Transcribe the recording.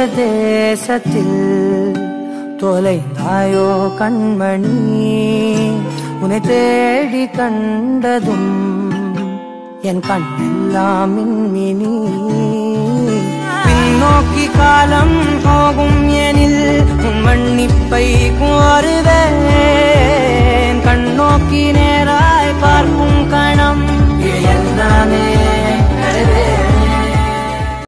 தேசத்தில் தொலைந்தாயோ கண்மணி உன்னை தேடி கண்டதும் என் கண்ணெல்லாம் மின்மினி பின்னோக்கி காலம் போகும் எனில் உன் மன்னிப்பை கோருவே